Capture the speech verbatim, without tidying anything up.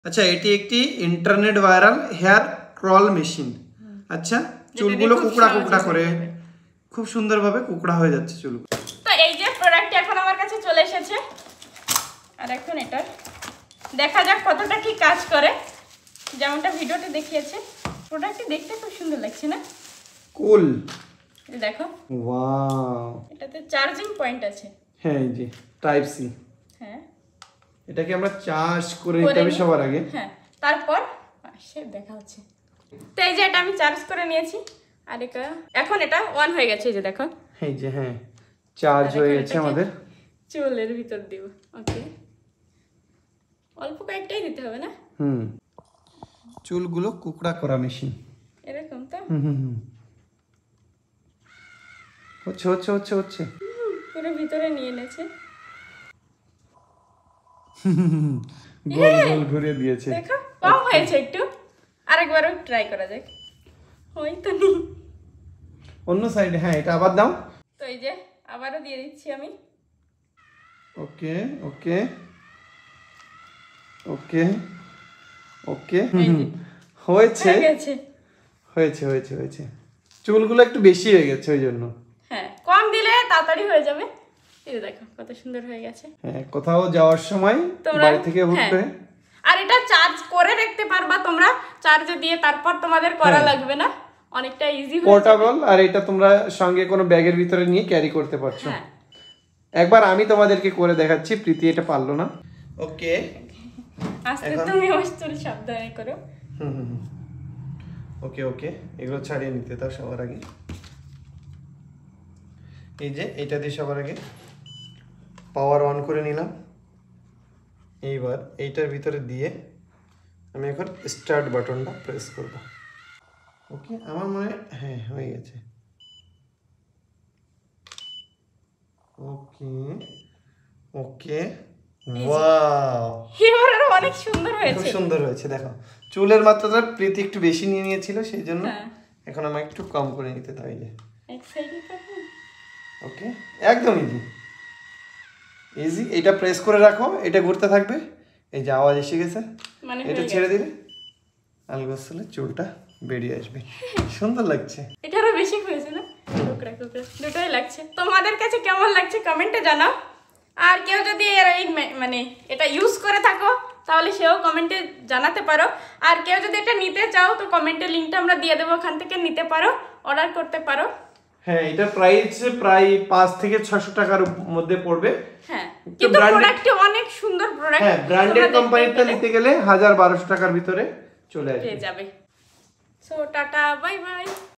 আচ্ছা, এটি একটি internet viral hair curl machine. আচ্ছা, চুলগুলো কুকড়া কুকড়া করে খুব সুন্দরভাবে কুকড়া হয়ে যাচ্ছে চুল। তো এই যে প্রোডাক্টটি এখন আমার কাছে চলে এসেছে, আর এখন এটা দেখা যাক কতটা কি কাজ করে। যেমনটা ভিডিওতে দেখিয়েছে, প্রোডাক্টটি দেখতে খুব সুন্দর লাগছে না? কুল, এই দেখো, ওয়াও, এটাতে চার্জিং পয়েন্ট আছে। হ্যাঁ, এই যে টাইপ সি। হ্যাঁ, এটাকে আমরা চার্জ করে নিতে হবে সবার আগে। হ্যাঁ, তারপর সে দেখা হচ্ছে। তো এই যে এটা আমি চার্জ করে নিয়েছি, আর এটা এখন এটা অন হয়ে গেছে। এই যে দেখো, এই যে হ্যাঁ, চার্জ হয়ে গেছে আমাদের। চুলের ভিতর দিব। ওকে, অল্প কয়েকটাই দিতে হবে না? হুম, চুলগুলো কুকড়া করা মেশিন এরকম তো। হুম হুম হুম হচ্ছে হচ্ছে হচ্ছে হচ্ছে পুরো ভিতরে নিয়ে নেছে, গোল গোল ঘুরে দিয়েছে। দেখো কম হয়েছে একটু, আরেকবারও ট্রাই করা যাক। ওই তো নি অন্য সাইডে, হ্যাঁ এটা আবার দাও। তো এই যে আবারও দিয়ে দিচ্ছি আমি। ওকে ওকে ওকে ওকে হয়েছে হয়েছে হয়েছে হয়েছে হয়েছে চুলগুলো একটু বেশি হয়ে গেছে ওই জন্য। হ্যাঁ, কম দিলে তাড়াতাড়ি হয়ে যাবে। এই দেখো কত সুন্দর হয়ে গেছে। হ্যাঁ, কোথাও যাওয়ার সময় বাড়ি থেকে উঠবে, আর এটা চার্জ করে রাখতে পারবা তোমরা, চার্জে দিয়ে তারপর তোমাদের করা লাগবে না, অনেকটা ইজি হয়ে পোর্টেবল। আর এটা তোমরা সঙ্গে কোনো ব্যাগের ভিতরে নিয়ে ক্যারি করতে পারছো। হ্যাঁ, একবার আমি তোমাদেরকে করে দেখাচ্ছি, প্রীতি এটা পারলো না। ওকে, আস্তে তুমি অবশ্যই সাবধানে করো। হুম হুম ওকে ওকে এগুলো ছাড়িয়ে নিতে দাও সবার আগে। এই যে এটা দিয়ে সবার আগে পাওয়ার অন করে নিলাম। এইবার এইটার ভিতরে দিয়ে আমি এখন স্টার্ট বাটনটা প্রেস করব। ওকে, আমার মনে হয় হ্যাঁ হয়ে গেছে। ওকে ওকে ওয়াও, এবারে অনেক সুন্দর হয়েছে, খুব সুন্দর হয়েছে। দেখো, চুলের মাত্রাটা প্রীতি একটু বেশি নিয়ে নিয়েছিল, সেই জন্য এখন আমাকে একটু কম করে নিতে হবে। যে এক সাইডে করব। ওকে, একদম ইজি ইজি। এটা প্রেস করে রাখো, এটা ঘুরতে থাকবে। এই যে আওয়াজ এসে গেছে, মানে এটা ছেড়ে দিলে আলগোসলে চুলটা বেরিয়ে আসবে। সুন্দর লাগছে। এটারও বেশি হয়েছে না? টুকরা টুকরা দুটোই লাগছে। তোমাদের কাছে কেমন লাগছে কমেন্টে জানাও। আর কেউ যদি এর এই মানে এটা ইউজ করে থাকো তাহলে সেও কমেন্টে জানাতে পারো। আর কেউ যদি এটা নিতে চাও তো কমেন্টে লিংকটা আমরা দিয়ে দেবো, ওখান থেকে নিতে পারো, অর্ডার করতে পারো। হ্যাঁ, এটা প্রাইস প্রায় পাঁচ থেকে ছয়শো টাকার মধ্যে পড়বে। হ্যাঁ, কিন্তু প্রোডাক্টটি অনেক সুন্দর প্রোডাক্ট। হ্যাঁ, ব্র্যান্ডেড কোম্পানিটা নিতে গেলে হাজার বারোশো টাকার ভিতরে চলে আসবে, পেয়ে যাবে। So tata, bye by.